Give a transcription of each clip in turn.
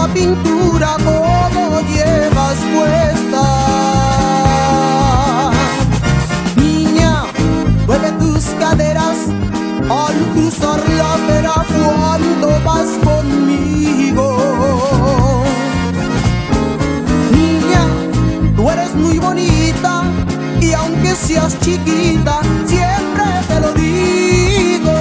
esa pintura como llevas puesta. Niña, mueve tus caderas al cruzar la acera cuando vas conmigo. Niña, tú eres muy bonita y aunque seas chiquita, siempre te lo digo.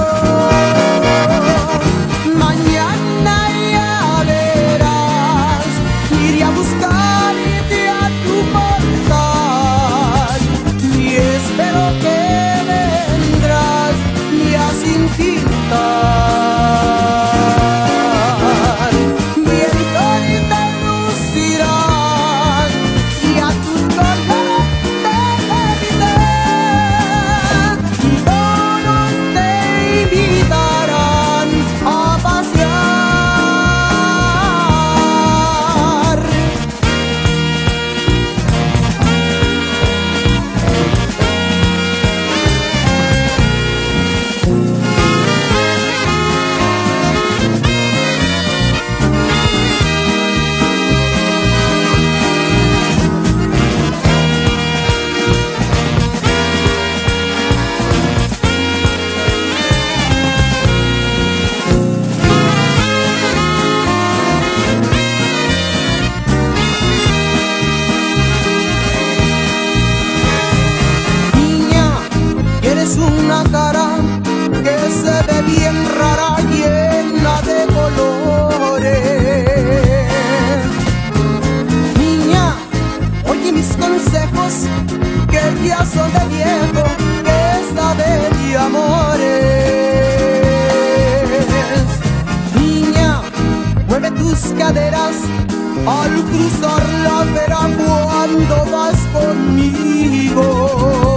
Mañana ya verás, iré a buscarte a tu portal y espero que vendrás ya sin pintar. Viento te lucirás y a tus colores te derritirás y todos te invitarán a pasear. Tienes una cara que se ve bien rara, llena de colores. Niña, oye mis consejos, que ya son de viejo, que sabe de amores. Niña, mueve tus caderas al cruzar la acera cuando vas conmigo.